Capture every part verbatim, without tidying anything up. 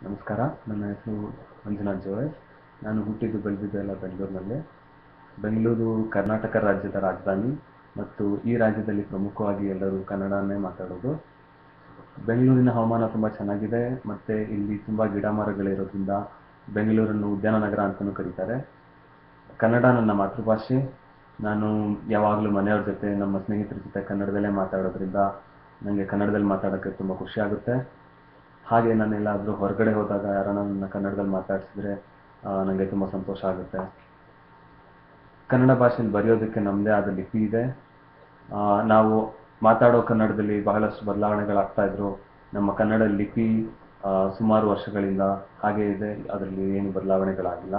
ನಮಸ್ಕಾರ. ನನ್ನ ಹೆಸರು ಮಂಜುನಾಥ್ ಜೋಯಸ್. ನಾನು ಹುಟ್ಟಿದ್ದು ಬೆಳೆದಿದ್ದೆಲ್ಲ ಬೆಂಗಳೂರಿನಲ್ಲೇ. ಬೆಂಗಳೂರು ಕರ್ನಾಟಕ ರಾಜ್ಯದ ರಾಜಧಾನಿ ಮತ್ತು ಈ ರಾಜ್ಯದಲ್ಲಿ ಪ್ರಮುಖವಾಗಿ ಎಲ್ಲರೂ ಕನ್ನಡನೇ ಮಾತಾಡೋದು. ಬೆಂಗಳೂರಿನ ಹವಾಮಾನ ತುಂಬ ಚೆನ್ನಾಗಿದೆ ಮತ್ತು ಇಲ್ಲಿ ತುಂಬ ಗಿಡ ಮರಗಳಿರೋದ್ರಿಂದ ಬೆಂಗಳೂರನ್ನು ಉದ್ಯಾನ ನಗರ ಅಂತಲೂ ಕರೀತಾರೆ. ಕನ್ನಡ ನನ್ನ ಮಾತೃಭಾಷೆ. ನಾನು ಯಾವಾಗಲೂ ಮನೆಯವ್ರ ಜೊತೆ ನಮ್ಮ ಸ್ನೇಹಿತರ ಜೊತೆ ಕನ್ನಡದಲ್ಲೇ ಮಾತಾಡೋದ್ರಿಂದ ನನಗೆ ಕನ್ನಡದಲ್ಲಿ ಮಾತಾಡೋಕ್ಕೆ ತುಂಬ ಖುಷಿ ಆಗುತ್ತೆ. ಹಾಗೆ ನಾನು ಎಲ್ಲಾದರೂ ಹೊರಗಡೆ ಹೋದಾಗ ಯಾರನ್ನ ನನ್ನ ಕನ್ನಡದಲ್ಲಿ ಮಾತಾಡಿಸಿದ್ರೆ ನನಗೆ ತುಂಬ ಸಂತೋಷ ಆಗುತ್ತೆ. ಕನ್ನಡ ಭಾಷೆಯಲ್ಲಿ ಬರೆಯೋದಕ್ಕೆ ನಮ್ಮದೇ ಆದ ಲಿಪಿ ಇದೆ. ನಾವು ಮಾತಾಡೋ ಕನ್ನಡದಲ್ಲಿ ಬಹಳಷ್ಟು ಬದಲಾವಣೆಗಳಾಗ್ತಾ ಇದ್ರು. ನಮ್ಮ ಕನ್ನಡ ಲಿಪಿ ಸುಮಾರು ವರ್ಷಗಳಿಂದ ಹಾಗೇ ಇದೆ, ಅದರಲ್ಲಿ ಏನು ಬದಲಾವಣೆಗಳಾಗಿಲ್ಲ.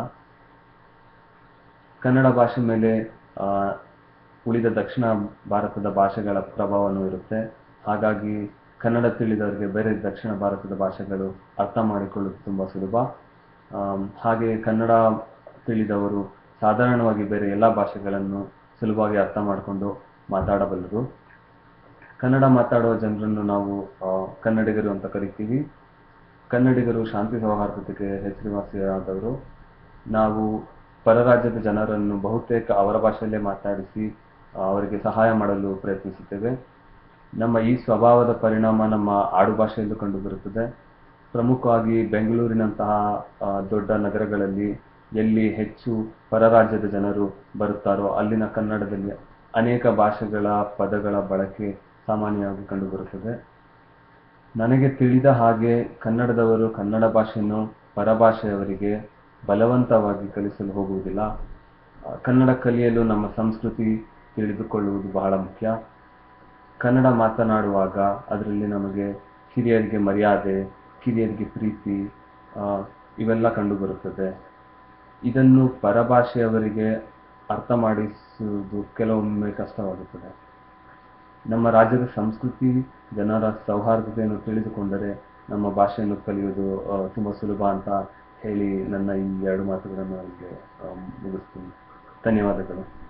ಕನ್ನಡ ಭಾಷೆ ಮೇಲೆ ಉಳಿದ ದಕ್ಷಿಣ ಭಾರತದ ಭಾಷೆಗಳ ಪ್ರಭಾವನೂ ಇರುತ್ತೆ. ಹಾಗಾಗಿ ಕನ್ನಡ ತಿಳಿದವರಿಗೆ ಬೇರೆ ದಕ್ಷಿಣ ಭಾರತದ ಭಾಷೆಗಳು ಅರ್ಥ ಮಾಡಿಕೊಳ್ಳೋದು ತುಂಬ ಸುಲಭ. ಹಾಗೆ ಕನ್ನಡ ತಿಳಿದವರು ಸಾಧಾರಣವಾಗಿ ಬೇರೆ ಎಲ್ಲ ಭಾಷೆಗಳನ್ನು ಸುಲಭವಾಗಿ ಅರ್ಥ ಮಾಡಿಕೊಂಡು ಮಾತಾಡಬಲ್ಲರು. ಕನ್ನಡ ಮಾತಾಡುವ ಜನರನ್ನು ನಾವು ಕನ್ನಡಿಗರು ಅಂತ ಕರಿತೀವಿ. ಕನ್ನಡಿಗರು ಶಾಂತಿ ಸೌಹಾರ್ದತೆಗೆ ಹೆಸರುವಾಸಿಯಾದವರು. ನಾವು ಪರ ರಾಜ್ಯದ ಜನರನ್ನು ಬಹುತೇಕ ಅವರ ಭಾಷೆಯಲ್ಲೇ ಮಾತಾಡಿಸಿ ಅವರಿಗೆ ಸಹಾಯ ಮಾಡಲು ಪ್ರಯತ್ನಿಸುತ್ತೇವೆ. ನಮ್ಮ ಈ ಸ್ವಭಾವದ ಪರಿಣಾಮ ನಮ್ಮ ಆಡು ಭಾಷೆಯಲ್ಲೂ ಕಂಡುಬರುತ್ತದೆ. ಪ್ರಮುಖವಾಗಿ ಬೆಂಗಳೂರಿನಂತಹ ದೊಡ್ಡ ನಗರಗಳಲ್ಲಿ ಎಲ್ಲಿ ಹೆಚ್ಚು ಪರ ರಾಜ್ಯದ ಜನರು ಬರುತ್ತಾರೋ ಅಲ್ಲಿನ ಕನ್ನಡದಲ್ಲಿ ಅನೇಕ ಭಾಷೆಗಳ ಪದಗಳ ಬಳಕೆ ಸಾಮಾನ್ಯವಾಗಿ ಕಂಡುಬರುತ್ತದೆ. ನನಗೆ ತಿಳಿದ ಹಾಗೆ ಕನ್ನಡದವರು ಕನ್ನಡ ಭಾಷೆಯನ್ನು ಪರಭಾಷೆಯವರಿಗೆ ಬಲವಂತವಾಗಿ ಕಲಿಸಲು ಹೋಗುವುದಿಲ್ಲ. ಕನ್ನಡ ಕಲಿಯಲು ನಮ್ಮ ಸಂಸ್ಕೃತಿ ತಿಳಿದುಕೊಳ್ಳುವುದು ಬಹಳ ಮುಖ್ಯ. ಕನ್ನಡ ಮಾತನಾಡುವಾಗ ಅದರಲ್ಲಿ ನಮಗೆ ಹಿರಿಯರಿಗೆ ಮರ್ಯಾದೆ, ಕಿರಿಯರಿಗೆ ಪ್ರೀತಿ ಇವೆಲ್ಲ ಕಂಡುಬರುತ್ತದೆ. ಇದನ್ನು ಪರಭಾಷೆಯವರಿಗೆ ಅರ್ಥ ಮಾಡಿಸುವುದು ಕೆಲವೊಮ್ಮೆ ಕಷ್ಟವಾಗುತ್ತದೆ. ನಮ್ಮ ರಾಜ್ಯದ ಸಂಸ್ಕೃತಿ, ಜನರ ಸೌಹಾರ್ದತೆಯನ್ನು ತಿಳಿದುಕೊಂಡರೆ ನಮ್ಮ ಭಾಷೆಯನ್ನು ಕಲಿಯುವುದು ತುಂಬ ಸುಲಭ ಅಂತ ಹೇಳಿ ನನ್ನ ಈ ಎರಡು ಮಾತುಗಳನ್ನು ಅಲ್ಲಿಗೆ ಮುಗಿಸ್ತೀನಿ. ಧನ್ಯವಾದಗಳು.